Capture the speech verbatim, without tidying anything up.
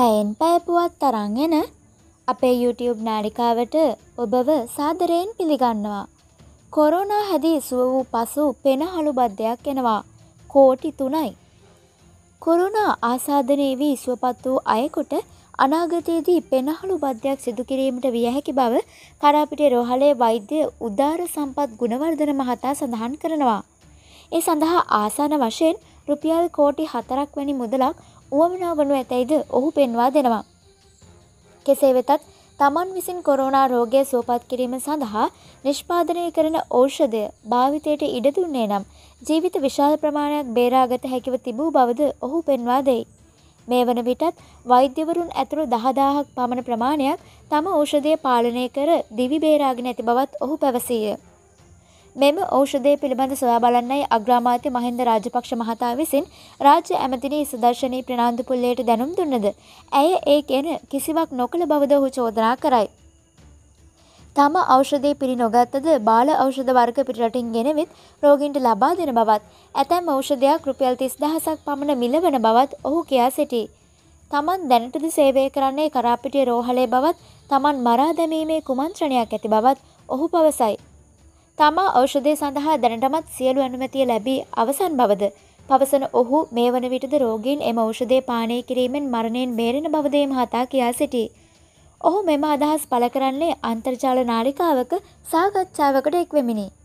පැයෙන් පැය පුවත් තරන් එන අපේ YouTube නාලිකාවට ඔබව සාදරයෙන් පිළිගන්නවා. කොරෝනා හැදී සුව වූ පසු පෙනහළු බද්දයක් එනවා. කෝටි තුනයි. කොරෝනා ආසාදනයේ වී සුවපත් වූ අයෙකුට අනාගතයේදී පෙනහළු බද්දයක් සිදු කිරීමට විය හැකි බව කරාපිටිය රෝහලේ වෛද්‍ය උදාර සම්පත් ගුණවර්ධන මහතා සඳහන් කරනවා. ඒ සඳහා ආසන්න වශයෙන් රුපියල් කෝටි හතරක් වැනි මුදලක් උවමනා වනු ඇතැයිද ඔහු පෙන්වා දෙනවා. කෙසේ වෙතත් තමන් විසින් කොරෝනා රෝගය සුවපත් කිරීම සඳහා නිෂ්පාදනය කරන ඖෂධය භාවිතයට ඉඩ දුන්නේ නම් ජීවිත විශාල ප්‍රමාණයක් බේරාගත හැකිව තිබූ බවද ඔහු පෙන්වා දෙයි. මේ වන විටත් වෛද්‍යවරුන් ඇතුළු දහදාහක් පමණ ප්‍රමාණයක් තම ඖෂධය පාලනය කර දිවි බේරාගෙන ඇති බවත් ඔහු පැවසීය. මෙම ඖෂධය පිළිබඳ සොයා බලන්නයි අග්‍රාමාත්‍ය මහින්ද රාජපක්ෂ මහතා විසින් රාජ්‍ය ඇමතිනි සුදර්ශනී ප්‍රනාන්දුපුල්ලයට දැනුම් දුන්නද ඇය ඒ ගැන කිසිවක් නොකළ බවද ඔහු චෝදනා කරයි. තම ඖෂධය පිළි නොගත්තද බාල ඖෂධ වර්ග පිටරටින් ගෙනවිත් රෝගීන්ට ලබා දෙන බවත් ඇතැම් ඖෂධයක් රුපියල් තිස් දහසක් පමණ මිල වන බවත් ඔහු කියා සිටී. තමන් දැනටද සේවය කරන්නේ කරාපිටිය රෝහලේ බවත් තමන් මරා දැමීමේ කුමන්ත්‍රණයක් ඇති බවත් ඔහු පවසයි. තමා ඖෂධය සඳහා දැනටමත් සියලු අනුමැතිය ලැබී අවසන් බවද පවසන ඔහු මේ වන විටද රෝගීන් එම ඖෂධය පානය කිරීමෙන් මරණයෙන් බේරෙන බවද ඒ මහතා කියා සිටී. ඔහු මෙම අදහස් පළ කරන්නේ අන්තර්ජාල නාලිකාවක සාකච්ඡාවකට එක්වෙමිනි.